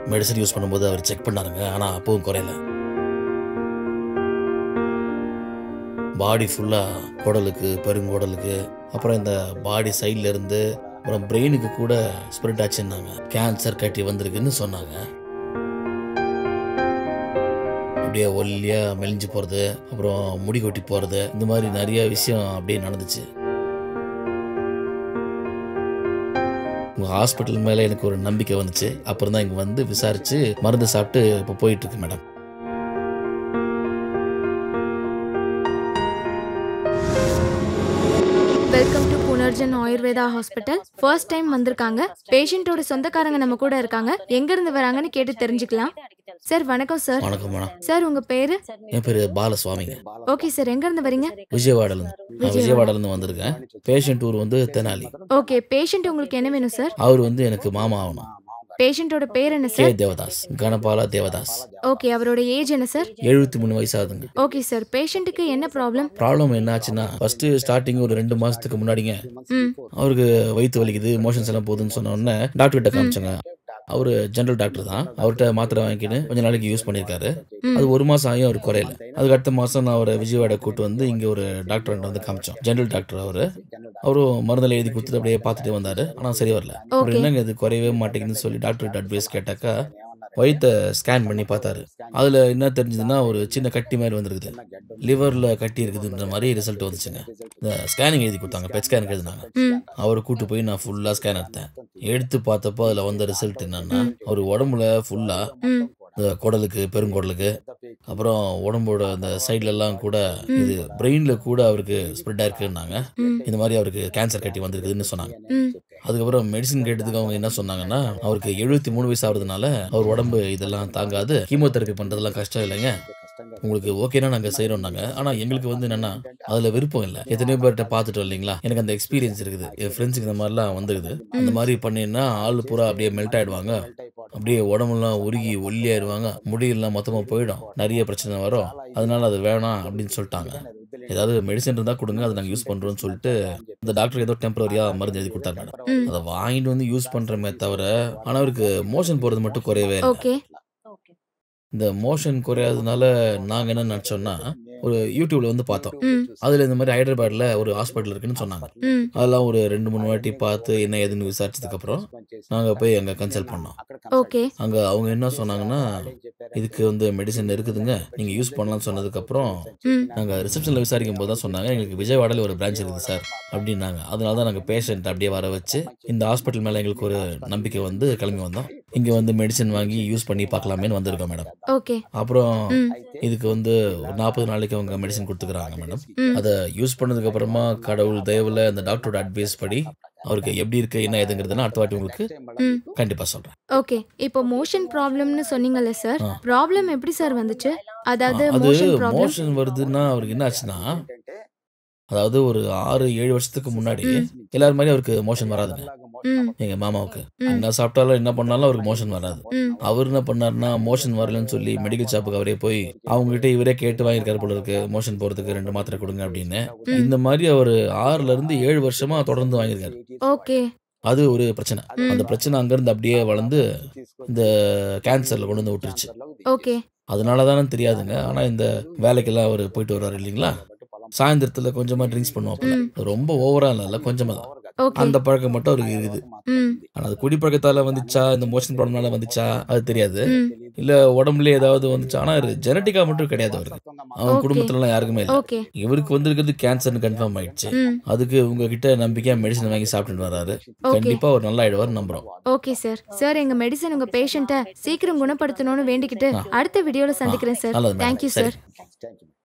Medicine use பண்ணும்போது அவர் check பண்ணாருங்க. ஆனால் அப்பவும் குறையல. பாடி ஃபுல்லாக குடலுக்கு, பெருங்குடலுக்கு, அப்புறம் இந்த பாடி சைடில் இருந்து அப்புறம் பிரெயினுக்கு கூட ஸ்ப்ரெட் ஆச்சுன்னாங்க. கேன்சர் கட்டி வந்திருக்குன்னு சொன்னாங்க. அப்படியே ஒல்லியாக மெலிஞ்சு போகிறது, அப்புறம் முடி கொட்டி போகிறது, இந்த மாதிரி நிறைய விஷயம் அப்படியே நடந்துச்சு. உங்கள் ஹாஸ்பிட்டல் மேலே எனக்கு ஒரு நம்பிக்கை வந்துச்சு. அப்புறம் தான் இங்கே வந்து விசாரித்து மருந்து சாப்பிட்டு இப்போ போயிட்டுருக்கு madam. Welcome to Punarjan Ayurveda hospital. First time வந்திருக்காங்க. பேஷண்டோட சொந்தக்காரங்க நம்ம கூட இருக்காங்க. எங்க இருந்து வராங்கன்னு கேட்டு தெரிஞ்சுக்கலாம். சார் வணக்கம் சார். வணக்கம் மேடம். சார் உங்க பேரு? என் பேர் பாலசுவாமிங்க. ஓகே சார், எங்க இருந்து வரீங்க? விஜயவாடாலேருந்து வந்திருக்கேன். பேஷண்ட் ஊர் வந்து தெனாலி. ஓகே, பேஷண்ட் உங்களுக்கு என்ன வேணும் சார்? அவர் வந்து எனக்கு மாமா ஆகணும். பேஷண்டோட பேர் என்ன சார்? தேவதாஸ், கணபாலா தேவதாஸ். ஓகே, அவரோட ஏஜ் என்ன சார்? 73 வயசு ஆகுதுங்க. ஓகே சார், பேஷண்ட்டுக்கு என்ன ப்ராப்ளம் என்ன ஆச்சுன்னா, ஃபர்ஸ்ட் ஸ்டார்டிங் ஒரு 2 மாசத்துக்கு முன்னாடிங்க அவருக்கு வயிற்று வலிக்குது, மோஷன்ஸ் எல்லாம் போகுதுன்னு சொன்ன உடனே டாக்டர் கிட்ட காமிச்சாங்க. அவரு ஜெனரல் டாக்டர் தான். அவர்கிட்ட மாத்திரை வாங்கிக்கின்னு கொஞ்ச நாளைக்கு யூஸ் பண்ணியிருக்காரு. அது 1 மாசம் ஆகியும் அவர் குறையல. அதுக்கு அடுத்த மாசம் நான் அவரை விஜயவாடா கூட்டு வந்து இங்க ஒரு டாக்டர் வந்து காமிச்சோம். ஜெனரல் டாக்டர் அவரும் மருந்தில் எழுதி கொடுத்துட்டு அப்படியே பார்த்துட்டு வந்தாரு. ஆனால் சரி வரல. அப்புறம் என்னங்க இது குறையவே மாட்டேங்குதுன்னு சொல்லி டாக்டர்கிட்ட அட்வைஸ் கேட்டாக்கா வயிற்றை ஸ்கேன் பண்ணி பார்த்தாரு. அதில் என்ன தெரிஞ்சதுன்னா ஒரு சின்ன கட்டி மாதிரி வந்துருக்குது. லிவரில் கட்டி இருக்குதுன்ற மாதிரி ரிசல்ட் வந்துச்சுங்க. இந்த ஸ்கேனிங் எழுதி கொடுத்தாங்க, பெட் ஸ்கேனுக்கு எழுதினாங்க. அவரை கூட்டு போய் நான் ஃபுல்லாக ஸ்கேன் எடுத்து பார்த்தப்போ அதில் வந்த ரிசல்ட் என்னன்னா, அவர் உடம்புல ஃபுல்லாக இந்த குடலுக்கு, பெருங்குடலுக்கு, அப்புறம் உடம்போட அந்த சைட்லலாம் கூட இது பிரெயினில் கூட அவருக்கு ஸ்ப்ரெட் ஆயிருக்குன்னாங்க. இந்த மாதிரி அவருக்கு கேன்சர் கட்டி வந்திருக்குதுன்னு சொன்னாங்க. அதுக்கப்புறம் மெடிசின் கேட்டதுக்கு அவங்க என்ன சொன்னாங்கன்னா, அவருக்கு 73 வயசு ஆகுறதுனால அவர் உடம்பு இதெல்லாம் தாங்காது, கீமோதெரப்பி பண்ணுறதுலாம் கஷ்டம் இல்லைங்க, உங்களுக்கு ஓகேனா நாங்கள் செய்கிறோம்னாங்க. ஆனால் எங்களுக்கு வந்து என்னென்னா அதில் விருப்பம் இல்லை. எத்தனையோ பேர்கிட்ட பார்த்துட்டோம் இல்லைங்களா, எனக்கு அந்த எக்ஸ்பீரியன்ஸ் இருக்குது. என் ஃப்ரெண்ட்ஸுக்கு இந்த மாதிரிலாம் வந்துருக்குது. அந்த மாதிரி பண்ணினா ஆள் பூரா அப்படியே மெல்ட் ஆகிடுவாங்க, அப்படியே உடம்புலாம் உருகி ஒல்லியாயிருவாங்க, முடியெல்லாம் மொத்தமாக போயிடும், நிறைய பிரச்சனை வரும். அதனால அது வேணாம் அப்படின்னு சொல்லிட்டாங்க. ஏதாவது மெடிசன் இருந்தால் கொடுங்க, அதை நாங்கள் யூஸ் பண்ணுறோம்னு சொல்லிட்டு இந்த டாக்டர் ஏதோ டெம்பரரியாக மருந்து எழுதி கொடுத்தாரு மேடம். அதை வாங்கிட்டு வந்து யூஸ் பண்ணுறமே தவிர, ஆனால் அவருக்கு மோஷன் போகிறது மட்டும் குறையவே இல்லை. இந்த மோஷன் குறையாததுனால நாங்கள் என்ன நினச்சோம்னா, ஒரு யூடியூப்ல வந்து பார்த்தோம். அதில் இந்த மாதிரி ஹைதராபாத்தில் ஒரு ஹாஸ்பிட்டல் இருக்குன்னு சொன்னாங்க. அதெல்லாம் ஒரு 2-3 வாட்டி பார்த்து என்ன ஏதுன்னு விசாரிச்சதுக்கப்புறம் நாங்கள் போய் அங்கே கன்சல்ட் பண்ணோம். அங்கே அவங்க என்ன சொன்னாங்கன்னா, இதுக்கு வந்து மெடிசன் இருக்குதுங்க, நீங்கள் யூஸ் பண்ணலாம்னு சொன்னதுக்கப்புறம் நாங்கள் ரிசப்ஷனில் விசாரிக்கும் போது தான் சொன்னாங்க, எங்களுக்கு விஜயவாடாவில் ஒரு பிரான்ச் இருக்குது சார் அப்படின்னாங்க. அதனால தான் நாங்கள் பேஷண்ட் அப்படியே வர வச்சு இந்த ஹாஸ்பிட்டல் மேலே எங்களுக்கு ஒரு நம்பிக்கை வந்து கிளம்பி வந்தோம். இங்கே வந்து மெடிசன் வாங்கி யூஸ் பண்ணி பார்க்கலாமேன்னு வந்திருக்கோம் மேடம். அப்புறம் இதுக்கு வந்து 40 நாளைக்கு அவங்க மெடிசன் கொடுத்துக்கிறாங்க மேடம். அதை யூஸ் பண்ணதுக்கு அப்புறமா கடவுள் தயவுல அந்த டாக்டரோட அட்வைஸ் படி அவருக்கு எப்படி இருக்கு என்ன ஏதுங்கிறதுனா அடுத்த வாட்டி உங்களுக்கு கண்டிப்பா சொல்றேன். ஓகே, இப்போ மோஷன் ப்ராப்ளம்னு சொன்னீங்கல்ல சார், ப்ராப்ளம் எப்படி சார் வந்துச்சு? அதாவது மோஷன் வருதுன்னா அவருக்கு என்ன ஆச்சுன்னா, அதாவது ஒரு 6-7 வருஷத்துக்கு முன்னாடி எல்லாரும் மாதிரி அவருக்கு மோஷன் வராதுங்க. எங்க மாமாவுக்கு என்ன சாப்பிட்டாலும் என்ன பண்ணாலும் அவருக்கு மோஷன் வராது. அவர் என்ன பண்ணாருன்னா, மோஷன் வரலன்னு சொல்லி மெடிக்கல் ஷாப்புக்கு அவரே போய் அவங்க கிட்ட இவரே கேட்டு வாங்கியிருக்காரு போல இருக்கு, மோஷன் போறதுக்கு 2 மாத்திரை கொடுங்க அப்படின்னு. இந்த மாதிரி அவர் 6ல இருந்து 7 வருஷமா தொடர்ந்து வாங்கியிருக்காரு. அது ஒரு பிரச்சனை. அந்த பிரச்சனை அங்கிருந்து அப்படியே வளர்ந்து இந்த கேன்சர்ல கொண்டு வந்து விட்டுருச்சு. அதனாலதானே தெரியாதுங்க. ஆனா இந்த வேலைக்கெல்லாம் அவர் போயிட்டு வருவார் இல்லைங்களா, சாயந்தரத்துல கொஞ்சமா ட்ரிங்க்ஸ் பண்ணுவாப்புல. ரொம்ப ஓவரா இல்ல, கொஞ்சமா தான். அந்த பழக்கம் மட்டும் அவருக்கு இருக்குது. ஆனா அது குடிப்பழக்கத்தால வந்துச்சா, இந்த மோஷன் ப்ராப்ளம்னால வந்துச்சா அது தெரியாது, இல்ல உடம்புல ஏதாவது வந்துச்சா. ஆனா ஜெனட்டிக்கா மட்டும் கிடையாது அவருக்கு, அவங்க குடும்பத்துல எல்லாம் யாருக்குமே இல்ல. இவருக்கு வந்திருக்கிறது கேன்சர்னு கன்ஃபார்ம் ஆயிடுச்சு. அதுக்கு உங்ககிட்ட நம்பிக்கையா மெடிசன் வாங்கி சாப்பிட்டு வராரு. கண்டிப்பா ஒரு நல்லா ஆயிடுவார் நம்புறோம். Okay sir. சார், எங்க மெடிசன் உங்க பேஷண்ட்டை சீக்கிரம் குணப்படுத்தணும்னு வேண்டிக்கிட்டு அடுத்த வீடியோல சந்திக்கிறேன் சார். Thank you sir.